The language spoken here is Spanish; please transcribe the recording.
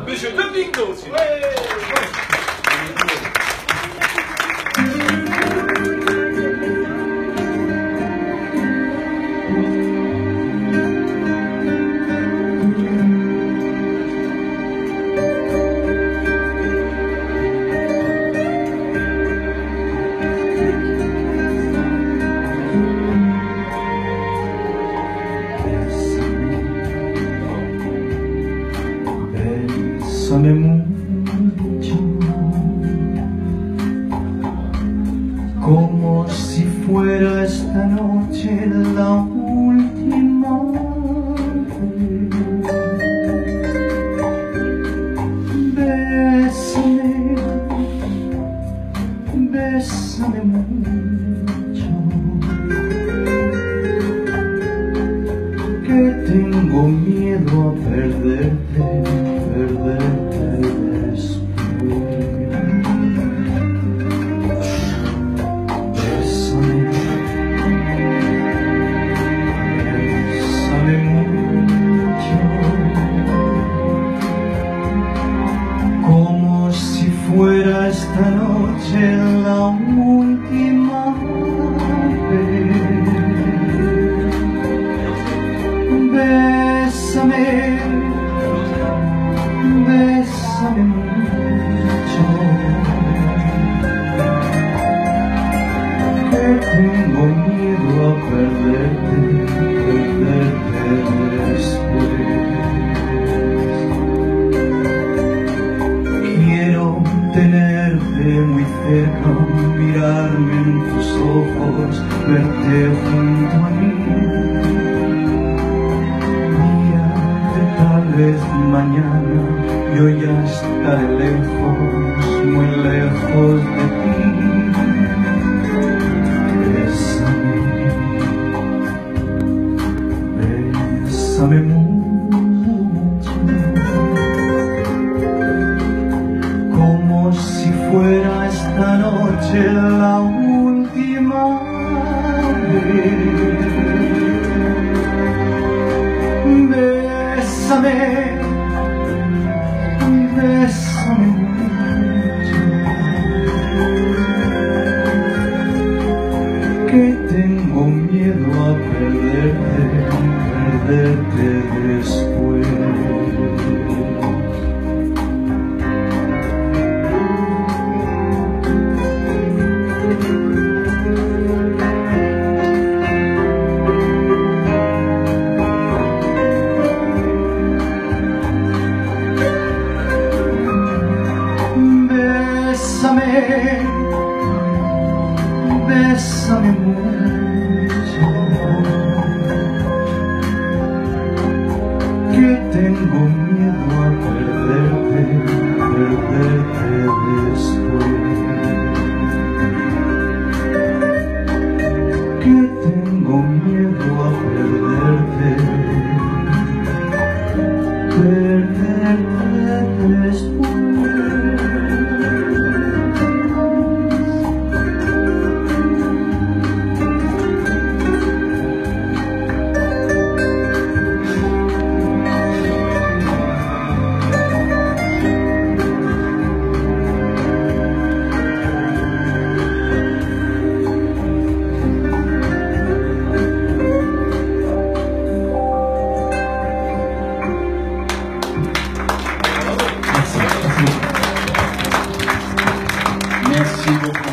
Monsieur Domingo, s'il vous plaît. Bésame mucho, como si fuera esta noche la última vez. Bésame, bésame mucho, que tengo miedo a perderte. Fuera esta noche la última vez. Bésame, bésame mucho, que tengo miedo a perderte después. Tenerte muy cerca, mirarme en tus ojos, verte junto a mí. Día de tal vez mañana, yo ya estaré lejos, muy lejos de ti. Bésame, bésame mucho, como si fuera esta noche la última vez. Bésame, bésame mucho, que tengo miedo a perderte después. Bésame, bésame mucho, que tengo miedo a perderte después. Que tengo miedo a perderte después. Merci beaucoup.